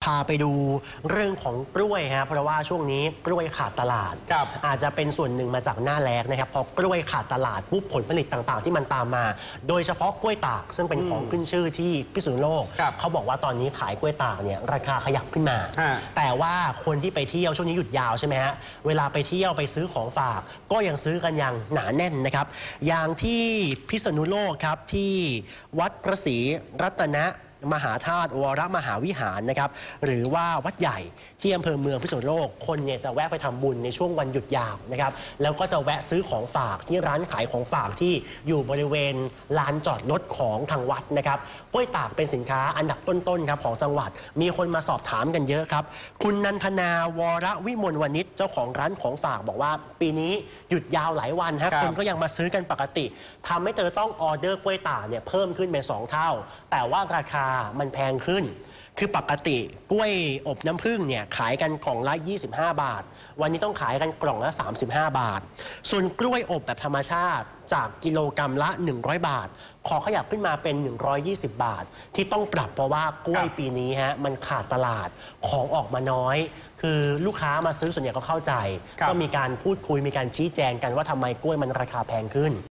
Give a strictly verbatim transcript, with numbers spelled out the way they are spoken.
พาไปดูเรื่องของกล้วยครับเพราะว่าช่วงนี้กล้วยขาดตลาดอาจจะเป็นส่วนหนึ่งมาจากหน้าแล้งนะครับพอกล้วยขาดตลาดปุ๊บผลผลิตต่างๆที่มันตามมาโดยเฉพาะกล้วยตากซึ่งเป็นของขึ้นชื่อที่พิษณุโลกเขาบอกว่าตอนนี้ขายกล้วยตากเนี่ยราคาขยับขึ้นมาแต่ว่าคนที่ไปเที่ยวช่วงนี้หยุดยาวใช่ไหมฮะเวลาไปเที่ยวไปซื้อของฝากก็ยังซื้อกันอย่างหนาแน่นนะครับอย่างที่พิษณุโลกครับที่วัดพระศรีรัตนมหาธาตุวรมหาวิหารนะครับหรือว่าวัดใหญ่ที่อำเภอเมืองพิษณุโลกคนเนี่ยจะแวะไปทำบุญในช่วงวันหยุดยาวนะครับแล้วก็จะแวะซื้อของฝากที่ร้านขายของฝากที่อยู่บริเวณลานจอดรถของทางวัดนะครับกล้วยตากเป็นสินค้าอันดับต้นๆครับของจังหวัดมีคนมาสอบถามกันเยอะครับคุณนันทนาวรวิมลวณิชเจ้าของร้านของฝากบอกว่าปีนี้หยุดยาวหลายวันฮะคนก็ยังมาซื้อกันปกติทำให้เธอต้องออเดอร์กล้วยตากเนี่ยเพิ่มขึ้นเป็นสองเท่าแต่ว่าราคามันแพงขึ้นคือปกติกล้วยอบน้ำผึ้งเนี่ยขายกันกล่องละยี่สิบห้าบาทวันนี้ต้องขายกันกล่องละสามสิบห้าบาทส่วนกล้วยอบแบบธรรมชาติจากกิโลกรัมละหนึ่งร้อยบาทขอขยับขึ้นมาเป็นหนึ่งร้อยยี่สิบบาทที่ต้องปรับเพราะว่ากล้วยปีนี้ฮะมันขาดตลาดของออกมาน้อยคือลูกค้ามาซื้อส่วนใหญ่ก็เข้าใจก็มีการพูดคุยมีการชี้แจงกันว่าทำไมกล้วยมันราคาแพงขึ้น